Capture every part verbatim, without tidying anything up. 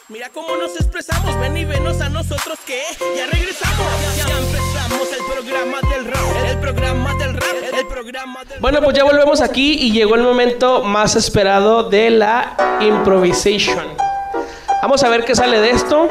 Mira cómo nos expresamos, ven y venos a nosotros que ya regresamos. Ya, ya empezamos el programa del rap, el programa del rap, el programa del Bueno, pues ya volvemos aquí y llegó el momento más esperado de la improvisation. Vamos a ver qué sale de esto.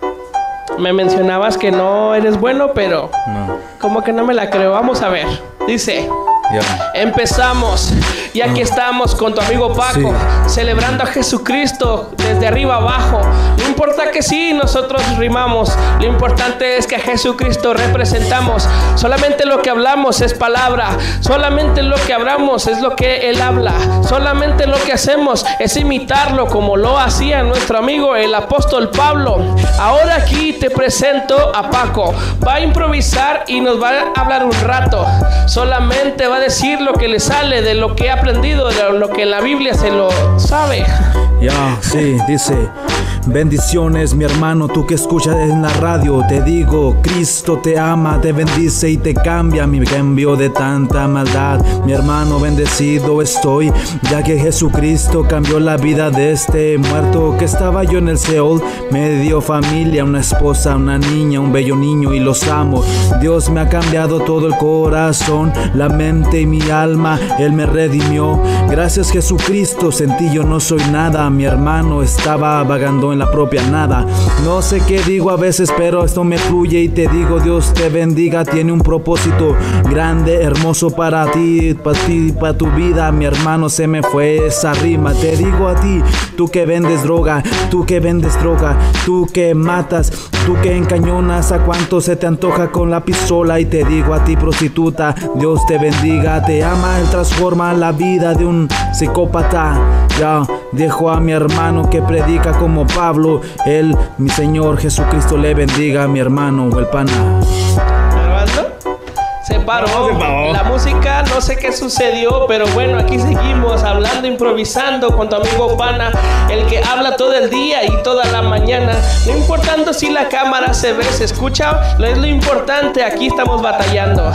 Me mencionabas que no eres bueno, pero no. Como que no me la creo. Vamos a ver. Dice... Yeah. Empezamos y aquí uh. estamos con tu amigo Paco, sí. Celebrando a Jesucristo desde arriba abajo. No importa que sí, nosotros rimamos. Lo importante es que a Jesucristo representamos. Solamente lo que hablamos es palabra. Solamente lo que hablamos es lo que Él habla. Solamente lo que hacemos es imitarlo como lo hacía nuestro amigo el apóstol Pablo. Ahora aquí te presento a Paco. Va a improvisar y nos va a hablar un rato. Solamente va a decir lo que le sale de lo que ha aprendido, de lo que en la Biblia se lo sabe. Ya, sí, dice: bendiciones, mi hermano, tú que escuchas en la radio. Te digo, Cristo te ama, te bendice y te cambia. Mi cambio de tanta maldad, mi hermano, bendecido estoy, ya que Jesucristo cambió la vida de este muerto que estaba yo en el Seol. Me dio familia, una esposa, una niña, un bello niño y los amo. Dios me ha cambiado todo el corazón, la mente y mi alma, Él me redimió. Gracias Jesucristo, sin ti yo no soy nada. Mi hermano estaba vagando en la propia nada. No sé qué digo a veces, pero esto me fluye y te digo: Dios te bendiga, tiene un propósito grande, hermoso para ti, para ti, para tu vida. Mi hermano, se me fue esa rima. Te digo a ti, tú que vendes droga, tú que vendes droga, tú que matas, tú que encañonas a cuanto se te antoja con la pistola. Y te digo a ti, prostituta, Dios te bendiga, te ama, Él transforma la vida de un psicópata. Ya dejo a mi hermano que predica como Pablo. Él, mi Señor Jesucristo, le bendiga a mi hermano, el pana. ¿Grabando? Se paró. No, se paró. La música, no sé qué sucedió, pero bueno, aquí seguimos hablando, improvisando con tu amigo pana, el que habla todo el día y toda la mañana. No importando si la cámara se ve, se escucha, no es lo importante, aquí estamos batallando.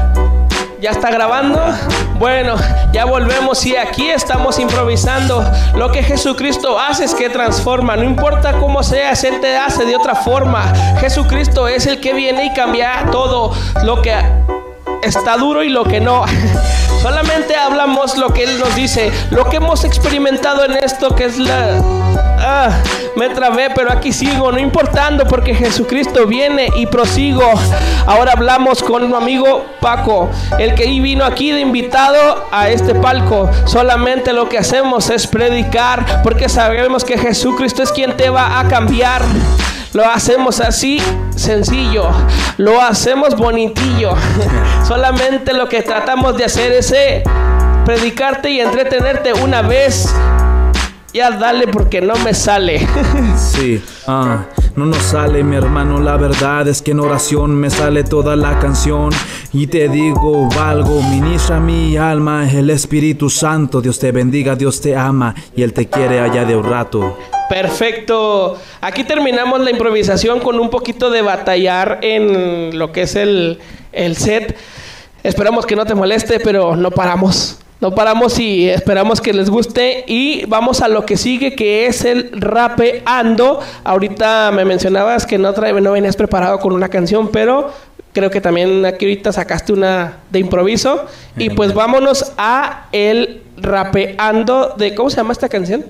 ¿Ya está grabando? Bueno, ya volvemos y aquí estamos improvisando. Lo que Jesucristo hace es que transforma. No importa cómo seas, Él te hace de otra forma. Jesucristo es el que viene y cambia todo lo que está duro y lo que no. Solamente hablamos lo que Él nos dice, lo que hemos experimentado en esto, que es la... Ah, me trabé, pero aquí sigo, no importando, porque Jesucristo viene y prosigo. Ahora hablamos con un amigo Paco, el que vino aquí de invitado a este palco. Solamente lo que hacemos es predicar, porque sabemos que Jesucristo es quien te va a cambiar. Lo hacemos así, sencillo. Lo hacemos bonitillo. Solamente lo que tratamos de hacer es eh, predicarte y entretenerte una vez. Ya dale, porque no me sale. Sí, ah, no nos sale, mi hermano. La verdad es que en oración me sale toda la canción. Y te digo, valgo, ministra mi alma, el Espíritu Santo. Dios te bendiga, Dios te ama y Él te quiere allá de un rato. Perfecto. Aquí terminamos la improvisación con un poquito de batallar en lo que es el, el set. Esperamos que no te moleste, pero no paramos. No paramos y esperamos que les guste. Y vamos a lo que sigue, que es el rapeando. Ahorita me mencionabas que no, trae, no venías preparado con una canción, pero creo que también aquí ahorita sacaste una de improviso. Y pues vámonos a el rapeando de... ¿Cómo se llama esta canción?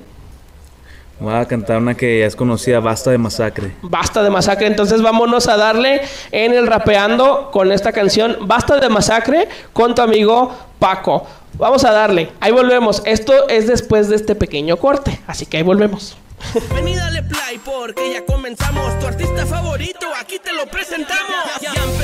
Voy a cantar una que ya es conocida, Basta de Masacre. Basta de Masacre. Entonces vámonos a darle en el rapeando con esta canción Basta de Masacre con tu amigo Paco. Vamos a darle. Ahí volvemos. Esto es después de este pequeño corte, así que ahí volvemos. Ven y dale play porque ya comenzamos. Tu artista favorito, aquí te lo presentamos. Ya, ya